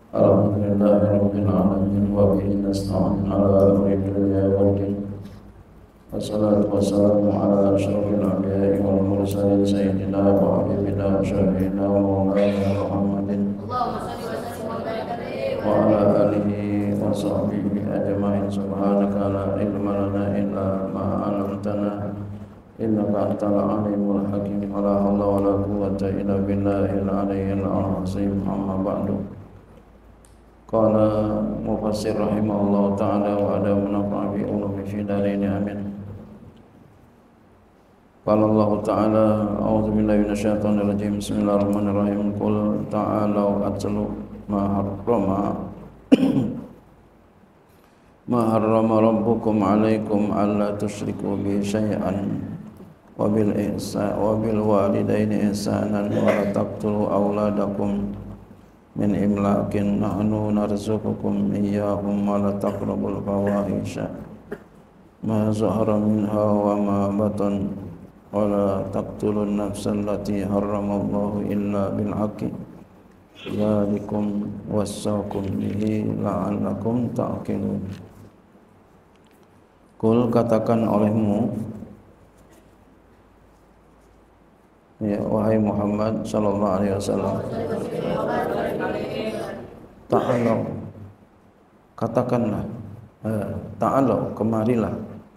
Alhamdulillahirabbil alamin wa bihi nasta'in ala amri dunya waddin. Wassalatu wassalamu ala asyrafil anbiya'i wal mursalin sayyidina wa habibina wa syafi'ina wa maulana Muhammadin wa ala alihi wa sahbihi ajma'in. Subhanaka la ilma lana illa ma 'allamtana innaka antal alimul hakim. La haula wa la quwwata illa billahil aliyyil azim. Amma ba'du. Qala mufassir rahimahullah ta'ala wa ada munafa'a bi ulumi fi daraini amin. Qala Allah ta'ala a'udzu billahi minasyaitonir rajim. Bismillahirrahmanirrahim. Qul ta'alu atlu ma harrama rabbukum 'alaikum alla tusyriku bihi syai'an wa bil walidaini ihsanan wa la taqtulu auladakum min imlakin nahnu narzuqukum iyyahum wa la taqrabul fawahisha ma zahara minha wa ma batan wa la taqtulun nafsal lati harramallahu illa bil haqqi dzalikum wassaqum bihi la'allakum ta'qilun. Kul, katakan olehmu ya wahai Muhammad sallallahu alaihi wasallam, ta'alau, katakanlah, ta'alau, kemarilah.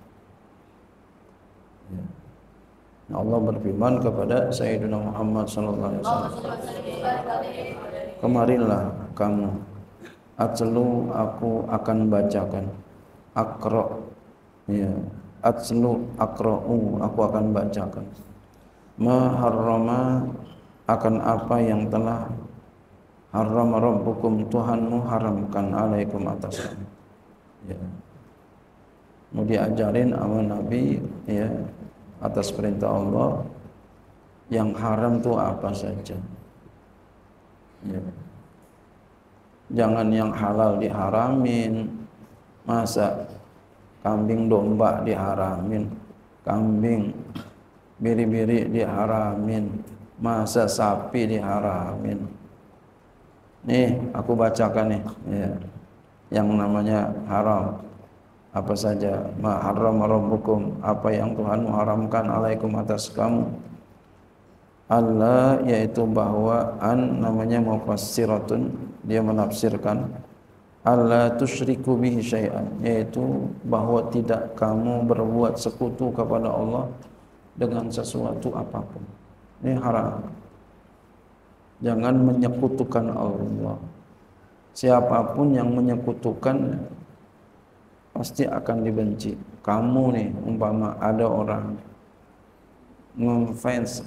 Ya. Allah berfirman kepada Sayyidina Muhammad sallallahu alaihi wasallam, kemarilah kamu, atlu, aku akan bacakan, akra, ya, atlu, akra'u, aku akan bacakan, ma harrama, akan apa yang telah harrama rabbukum, Tuhanmu haramkan, alaikum, atas kamu. Ya. Mau diajarin sama Nabi, ya, atas perintah Allah, yang haram itu apa saja. Ya. Jangan yang halal diharamin. Masa kambing domba diharamin, kambing biri-biri diharamin, masa sapi diharamin. Nih aku bacakan nih, ya, yang namanya haram apa saja. Ma harrama rabbukum, apa yang Tuhan haramkan, alaikum, atas kamu. Allah, yaitu bahwa an namanya mufassiratun, dia menafsirkan alla tusyriku bihi syai'an, yaitu bahwa tidak kamu berbuat sekutu kepada Allah dengan sesuatu apapun. Ini haram. Jangan menyekutukan Allah. Siapapun yang menyekutukan pasti akan dibenci. Kamu nih, umpama ada orang fans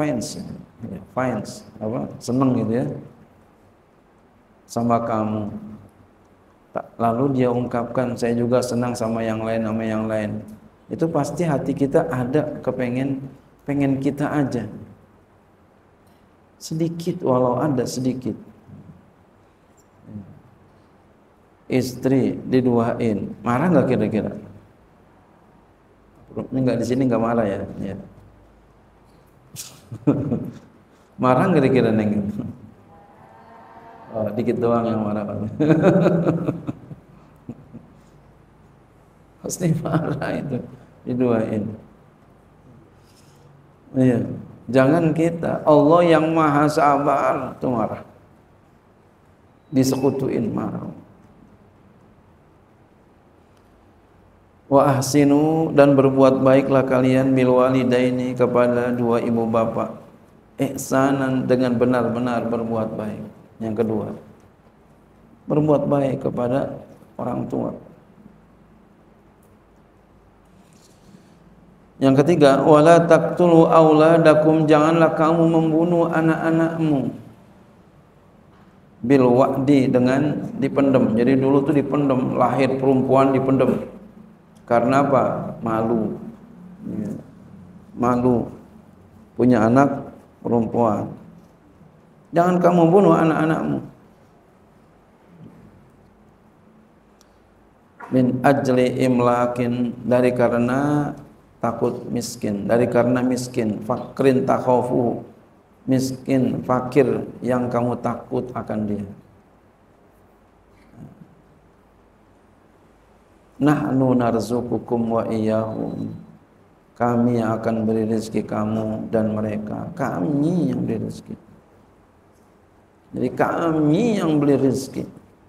apa, seneng gitu ya sama kamu, lalu dia ungkapkan saya juga senang sama yang lain, itu pasti hati kita ada pengen kita aja sedikit, walau ada sedikit. Istri diduain, marah nggak kira-kira? Ini nggak, di sini nggak marah ya, ya. Marah nggak kira-kira neng? Oh, dikit doang yang marah kan. Pasti marah itu diduain. Iya. Jangan kita, Allah yang maha sabar itu marah, disekutuin marah. Wa ahsinu, dan berbuat baiklah kalian, bil walidaini, kepada dua ibu bapak, ihsanan, dengan benar-benar berbuat baik. Yang kedua, berbuat baik kepada orang tua. Yang ketiga, wala taqtulu auladakum, janganlah kamu membunuh anak-anakmu, bil wa'di, dengan dipendam. Jadi dulu tuh dipendam, lahir perempuan dipendam. Karena apa? Malu. Ya. Malu punya anak perempuan. Jangan kamu bunuh anak-anakmu. Min ajli imlakin, dari karena takut miskin, dari karena miskin. Fakrin takhafu, miskin, fakir yang kamu takut akan dia. nahnu narzuqukum wa iyyahum. Kami yang akan beri rezeki kamu dan mereka. Kami yang beri rezeki. Jadi kami yang beri rezeki.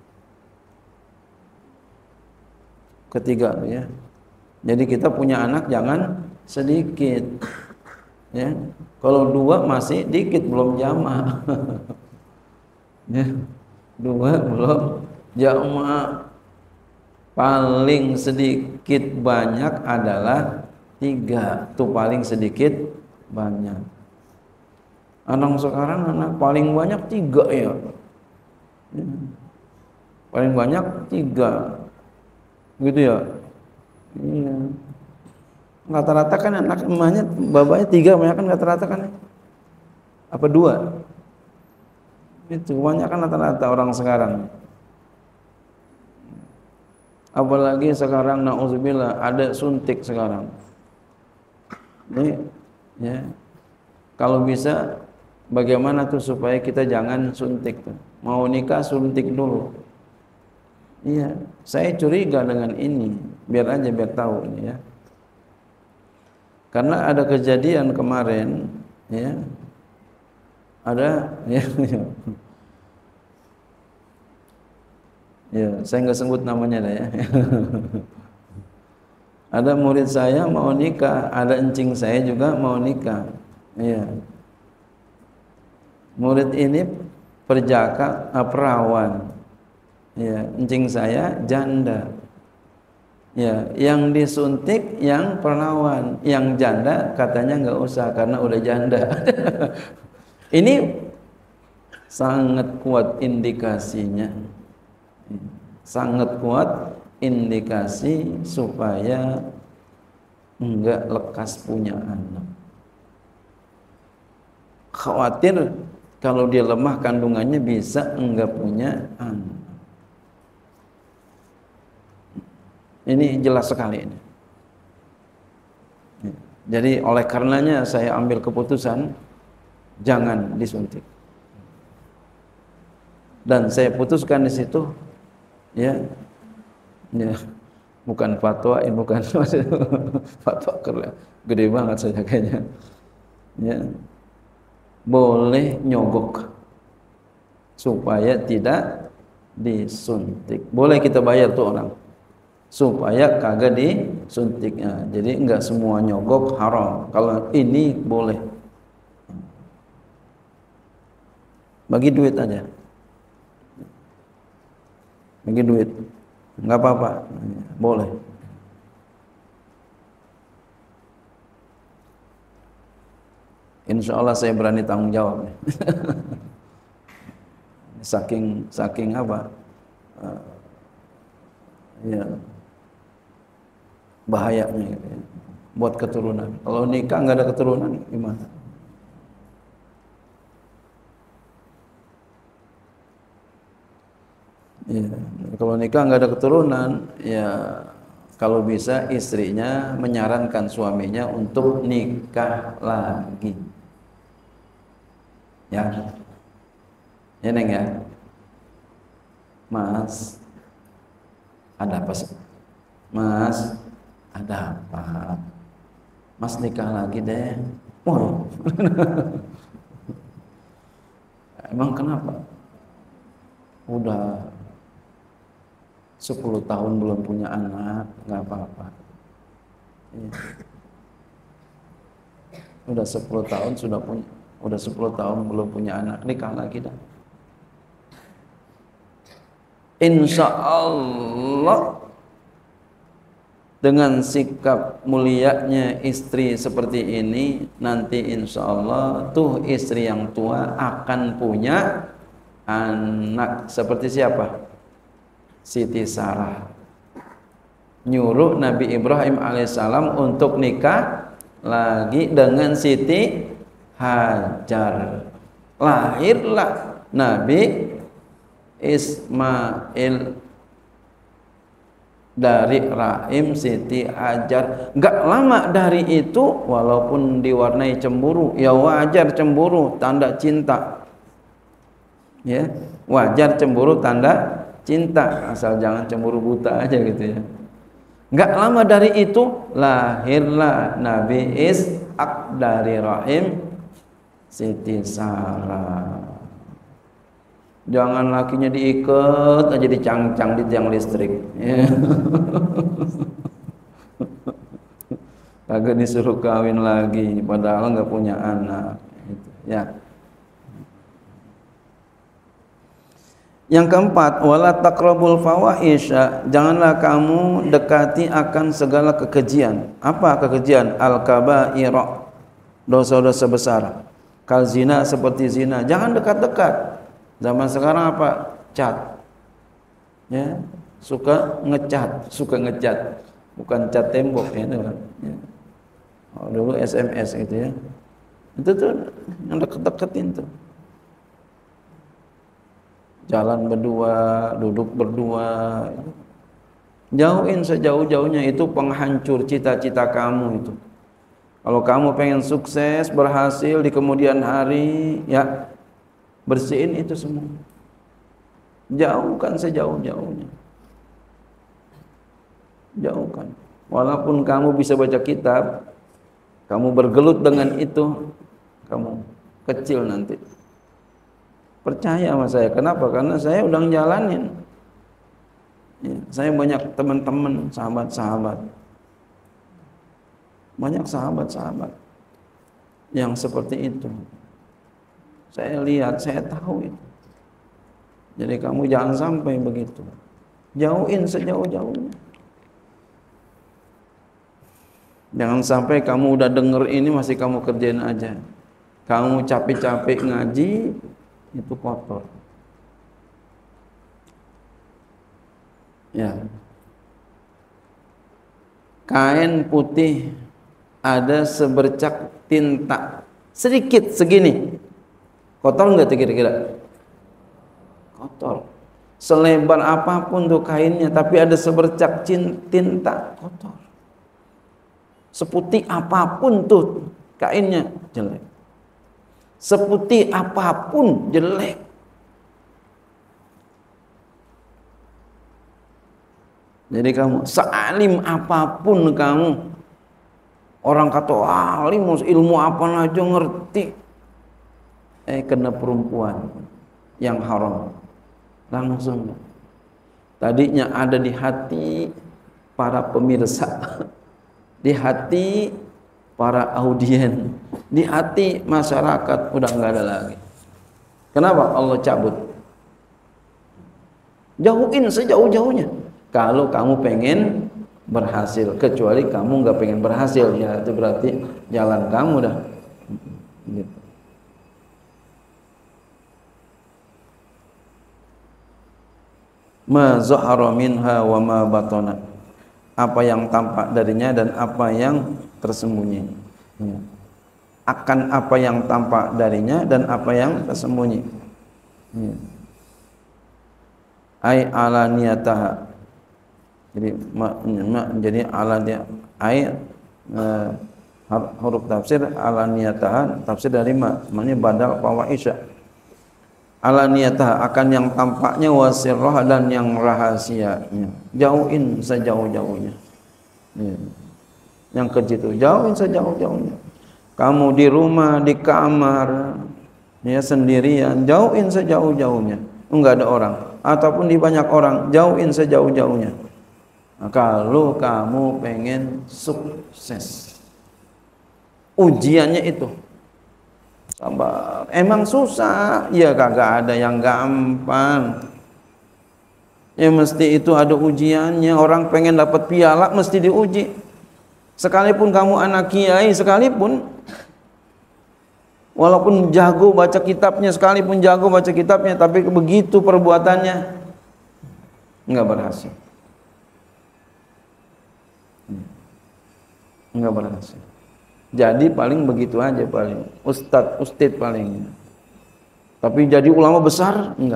Ketiga ya. Jadi kita punya anak jangan sedikit. Ya. Kalau 2 masih dikit, belum jamaah. Ya. 2 belum jamaah. Paling sedikit banyak adalah 3. Itu paling sedikit banyak. Anak sekarang anak paling banyak 3 ya. Paling banyak 3. Gitu ya. Iya. Rata-rata kan anak emaknya, bapaknya 3, banyak kan rata-rata kan. Apa 2? Itu banyak kan rata-rata orang sekarang. Apalagi sekarang nauzubillah ada suntik sekarang. Ini ya. Kalau bisa bagaimana tuh supaya kita jangan suntik tuh. Mau nikah suntik dulu. Iya, saya curiga dengan ini. Biar tahu ini ya. Karena ada kejadian kemarin ya. Ada ya. Ya, saya nggak sebut namanya dah ya. Ada murid saya mau nikah, ada encing saya juga mau nikah. Iya. Murid ini perjaka perawan. Ya, encing saya janda. Ya, yang disuntik yang perawan, yang janda katanya nggak usah karena udah janda. Ini sangat kuat indikasinya. Sangat kuat indikasi supaya enggak lekas punya anak. Khawatir kalau dia lemah kandungannya bisa enggak punya anak. Ini jelas sekali ini. Jadi oleh karenanya saya ambil keputusan jangan disuntik. Dan saya putuskan di situ ya. Ya. Bukan fatwa, bukan fatwa gede banget saya kayaknya. Ya. Boleh nyogok supaya tidak disuntik. Boleh kita bayar tuh orang supaya kagak disuntiknya. Jadi enggak semua nyogok haram. Kalau ini boleh. Bagi duit aja. Bagi duit. Enggak apa-apa. Boleh. Insya Allah saya berani tanggung jawab. Saking apa? Ya. Bahayanya gitu ya. Buat keturunan. Kalau nikah nggak ada keturunan gimana? Ya, kalau nikah nggak ada keturunan, ya kalau bisa istrinya menyarankan suaminya untuk nikah lagi. Ya, ya Neng ya. Mas, ada apa sih? Mas, ada apa? Mas nikah lagi deh. Waduh. Emang kenapa? Udah 10 tahun belum punya anak, nggak apa-apa. Udah 10 tahun udah 10 tahun belum punya anak, nikah lagi dah. Insya Allah dengan sikap mulianya istri seperti ini, nanti insya Allah tuh istri yang tua akan punya anak. Seperti siapa? Siti Sarah nyuruh Nabi Ibrahim alaihissalam untuk nikah lagi dengan Siti Hajar. Lahirlah Nabi Ismail dari rahim Siti Hajar. Gak lama dari itu, walaupun diwarnai cemburu, ya wajar cemburu, tanda cinta. Ya, wajar cemburu, tanda cinta, asal jangan cemburu buta aja gitu ya. Enggak lama dari itu lahirlah Nabi Ishak dari rahim Siti Sarah. Jangan lakinya diikat aja dicangcang di tiang listrik. Ya. Kagak disuruh kawin lagi padahal enggak punya anak. Ya. Yang keempat, wala taqrabul fawahisha, janganlah kamu dekati akan segala kekejian. Apa kekejian? Al-kaba'ira, dosa-dosa besar. Kal zina, seperti zina, jangan dekat-dekat. Zaman sekarang apa? Cat. Ya, suka ngecat. Bukan cat tembok ya, itu kan. Ya. Oh, dulu SMS gitu ya. Itu tuh yang deket-deketin tuh. Jalan berdua, duduk berdua. Jauhin sejauh-jauhnya, itu penghancur cita-cita kamu itu. Kalau kamu pengen sukses, berhasil di kemudian hari, ya bersihin itu semua. Jauhkan sejauh-jauhnya. Jauhkan. Walaupun kamu bisa baca kitab, kamu bergelut dengan itu, kamu kecil nanti. Percaya sama saya. Kenapa? Karena saya udah ngejalanin. Ya, saya banyak teman-teman, sahabat-sahabat. Banyak sahabat-sahabat yang seperti itu. Saya lihat, saya tahu itu. Jadi kamu jangan sampai begitu. Jauhin sejauh-jauhnya. Jangan sampai kamu udah denger ini masih kamu kerjain aja. Kamu capek-capek ngaji, itu kotor. Ya. Kain putih ada sebercak tinta sedikit segini. Kotor enggak kira-kira? Kotor. Selebar apapun tuh kainnya, tapi ada sebercak tinta, kotor. Seputih apapun tuh kainnya, jelek. Seputih apapun jelek. Jadi kamu sealim apapun kamu, orang kata alim ilmu apa aja ngerti, kena perempuan yang haram langsung. Tadinya ada di hati para pemirsa, di hati para audien, di hati masyarakat, udah nggak ada lagi. Kenapa? Allah cabut. Jauhin sejauh-jauhnya. Kalau kamu pengen berhasil, kecuali kamu nggak pengen berhasil, ya itu berarti jalan kamu dah. Gitu. Ma zahara minha wa ma batana, apa yang tampak darinya dan apa yang tersembunyi. Akan apa yang tampak darinya dan apa yang tersembunyi. Ai alaniyataha. Jadi alaniyah ai huruf tafsir alaniyataha, tafsir dari maknanya badal fawaisha. Alaniyataha, akan yang tampaknya, wasirrah, dan yang rahasianya. Jauhin sejauh-jauhnya. Yang kecil itu jauhin sejauh-jauhnya. Kamu di rumah, di kamar, ya sendirian, jauhin sejauh-jauhnya. Enggak ada orang, ataupun di banyak orang, jauhin sejauh-jauhnya. Nah, kalau kamu pengen sukses, ujiannya itu sabar. Emang susah? Ya kagak ada yang gampang. Ya mesti itu ada ujiannya. Orang pengen dapat piala mesti diuji. Sekalipun kamu anak kiai, sekalipun walaupun jago baca kitabnya, sekalipun jago baca kitabnya, tapi begitu perbuatannya enggak berhasil. Enggak berhasil. Jadi paling begitu aja, paling ustad paling. Tapi jadi ulama besar enggak.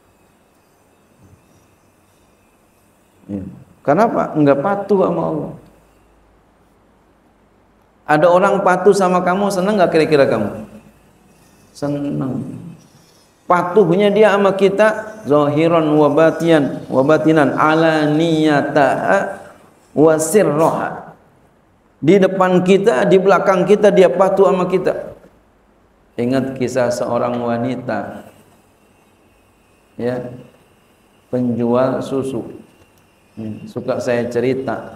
Ya. Kenapa? Enggak patuh sama Allah. Ada orang patuh sama kamu, senang enggak kira-kira kamu? Senang. Patuhnya dia sama kita zahiran wa batinan ala niyata wa sirraha. Di depan kita, di belakang kita dia patuh sama kita. Ingat kisah seorang wanita, ya, penjual susu. Suka saya cerita.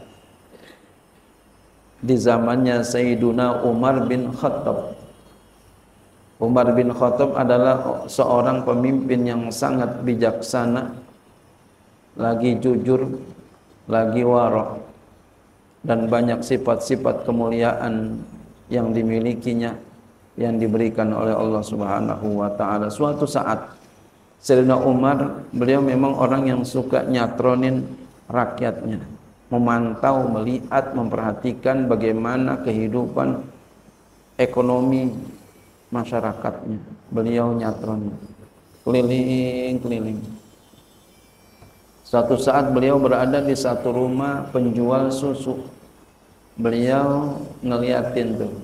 Di zamannya Sayyiduna Umar bin Khattab. Umar bin Khattab adalah seorang pemimpin yang sangat bijaksana, lagi jujur, lagi wara', dan banyak sifat-sifat kemuliaan yang dimilikinya, yang diberikan oleh Allah Subhanahu wa taala. Suatu saat Sayyidina Umar, beliau memang orang yang suka nyatronin rakyatnya, memantau, melihat, memperhatikan bagaimana kehidupan ekonomi masyarakatnya. Beliau nyatron keliling-keliling. Suatu saat beliau berada di satu rumah penjual susu. Beliau ngeliatin tuh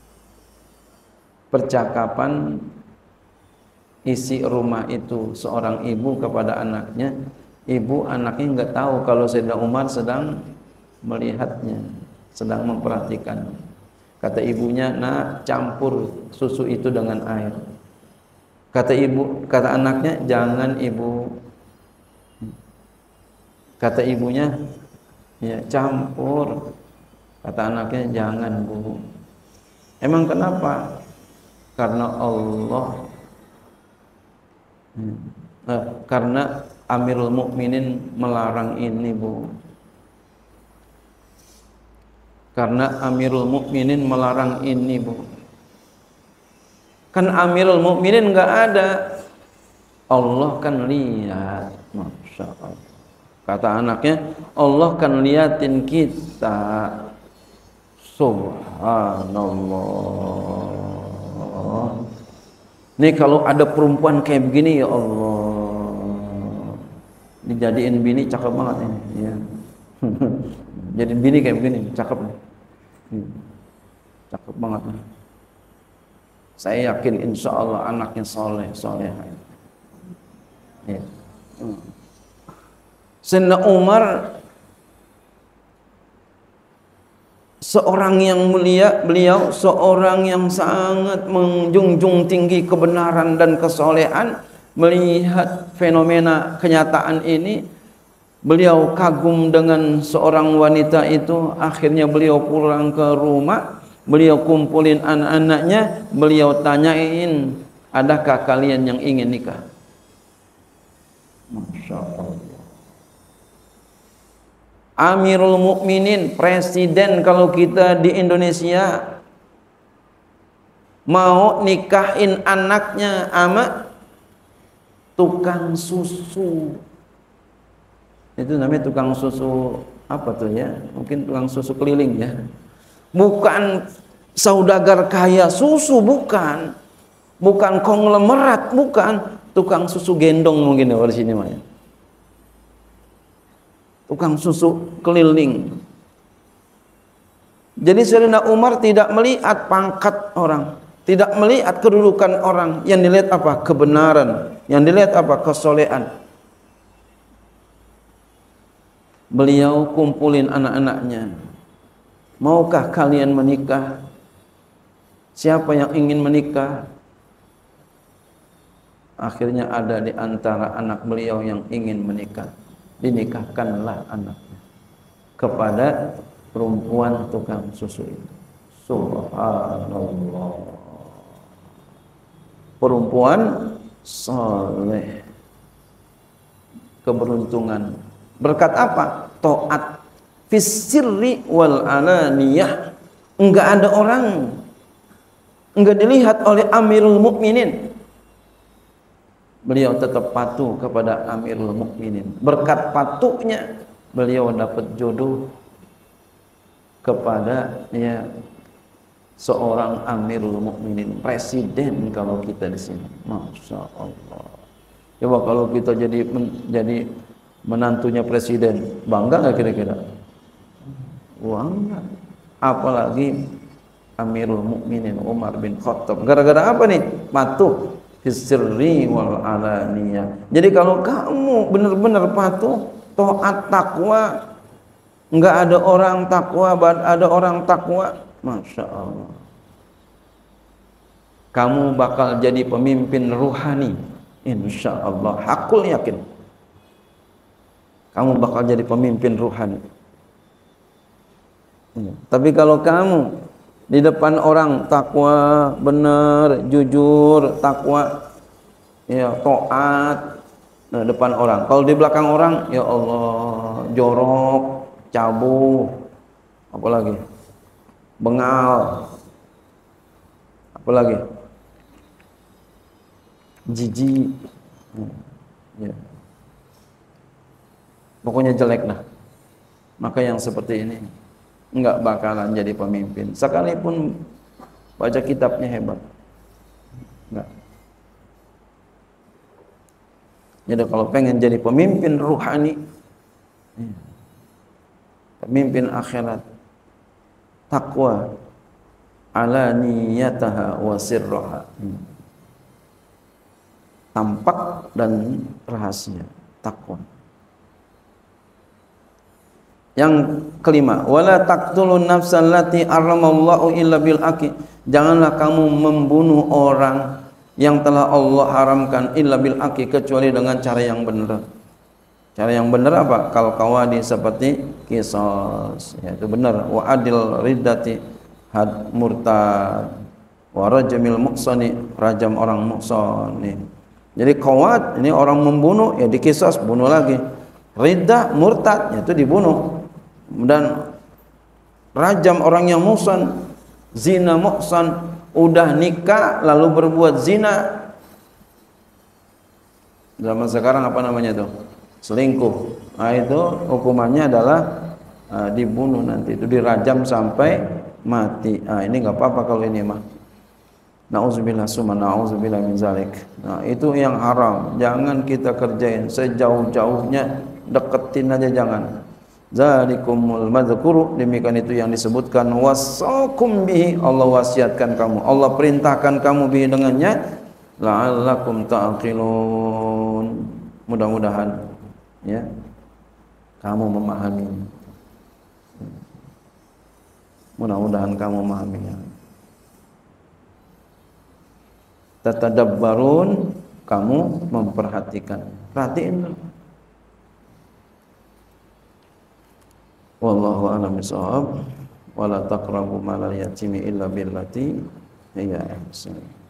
percakapan isi rumah itu, seorang ibu kepada anaknya. Ibu anaknya nggak tahu kalau Sayyidina Umar sedang melihatnya, sedang memperhatikan. Kata ibunya, "Nak, campur susu itu dengan air." Kata anaknya, "Jangan, Ibu." Kata ibunya, "Ya, campur." Kata anaknya, "Jangan, Bu." Emang kenapa? Karena Allah, karena Amirul Mukminin melarang ini, Bu. Karena Amirul Mukminin melarang ini, Bu. Kan Amirul Mukminin nggak ada, Allah kan lihat. Masya Allah. Kata anaknya, Allah kan liatin kita. Subhanallah. Nih kalau ada perempuan kayak begini, ya Allah, dijadiin bini cakep banget ini, ya. Jadi bini kayak begini, cakep nih. Cakep banget nih. Saya yakin insya Allah anaknya soleh. Ya. Sayyidina Umar seorang yang mulia, beliau seorang yang sangat menjunjung tinggi kebenaran dan kesolehan. Melihat fenomena kenyataan ini, beliau kagum dengan seorang wanita itu. Akhirnya beliau pulang ke rumah, beliau kumpulin anak-anaknya, beliau tanyain, "Adakah kalian yang ingin nikah?" Masya Allah. Amirul Mukminin, presiden kalau kita di Indonesia, mau nikahin anaknya sama tukang susu. Itu namanya tukang susu apa tuh ya? Mungkin tukang susu keliling ya. Bukan saudagar kaya susu, bukan. Bukan konglomerat, bukan. Tukang susu gendong mungkin ya di sini mah ya. Tukang susu keliling. Jadi Sayyidina Umar tidak melihat pangkat orang, tidak melihat kedudukan orang. Yang dilihat apa? Kebenaran. Yang dilihat apa? Kesolehan. Beliau kumpulin anak-anaknya. Maukah kalian menikah? Siapa yang ingin menikah? Akhirnya ada di antara anak beliau yang ingin menikah. Dinikahkanlah anaknya kepada perempuan tukang susu itu. Subhanallah. Perempuan soleh, keberuntungan. Berkat apa? Taat fis sirri wal alaniyah. Enggak ada orang, enggak dilihat oleh Amirul Mukminin. Beliau tetap patuh kepada Amirul Mukminin. Berkat patuhnya beliau dapat jodoh kepada ya seorang Amirul Mukminin, presiden kalau kita di sini. Masya Allah. Coba kalau kita jadi menantunya presiden, bangga nggak kira-kira? Bangga. Apalagi Amirul Mukminin Umar bin Khattab. Gara-gara apa nih? Patuh fisirri wal alaniyah. Jadi kalau kamu benar-benar patuh, taat, takwa, Enggak ada orang takwa, ada orang takwa. Masya Allah. Kamu bakal jadi pemimpin ruhani. Insya Allah. Hakul yakin. Kamu bakal jadi pemimpin ruhani. Tapi kalau kamu di depan orang takwa, benar, jujur, takwa, ya taat, nah, depan orang. Kalau di belakang orang, ya Allah, jorok, cabul, apalagi bengal, apalagi jijik, ya. Pokoknya jelek lah. Maka yang seperti ini enggak bakalan jadi pemimpin, sekalipun baca kitabnya hebat. Enggak. Jadi kalau pengen jadi pemimpin ruhani, pemimpin akhirat, takwa ala niyataha wa sirraha, tampak dan rahasia, takwa. Yang kelima, wala taqtulun nafsal lati harramallahu illa bil haqqi. Janganlah kamu membunuh orang yang telah Allah haramkan illa bil haqqi, kecuali dengan cara yang benar. Cara yang benar apa? Kal qawadi, seperti qisas, yaitu benar. Wa adil riddati, had murtad. Wa rajmil muhsani, rajam orang muhsani. Jadi qawad ini orang membunuh, ya dikisas, bunuh lagi. Riddah murtad, yaitu dibunuh. Dan rajam orang yang muhsan, zina muhsan, udah nikah lalu berbuat zina. Zaman sekarang apa namanya itu? Selingkuh. Nah, itu hukumannya adalah dibunuh nanti, itu dirajam sampai mati. Nah, ini enggak apa-apa kalau ini mah. Nauzubillah summa nauzubillah min zalik. Nah, itu yang haram. Jangan kita kerjain, sejauh-jauhnya deketin aja jangan. Zalikumul madzkuru, demikian itu yang disebutkan, wasakum bihi, Allah wasiatkan kamu, Allah perintahkan kamu bihi dengannya, la'allakum ta'qilun, mudah-mudahan ya kamu memahami, mudah-mudahan kamu memahaminya. Tatadabbarun, kamu memperhatikan, perhatiin. Wallahu a'lam bishawab. Wala taqrabu malal yatimi illa billati hiya ahsan.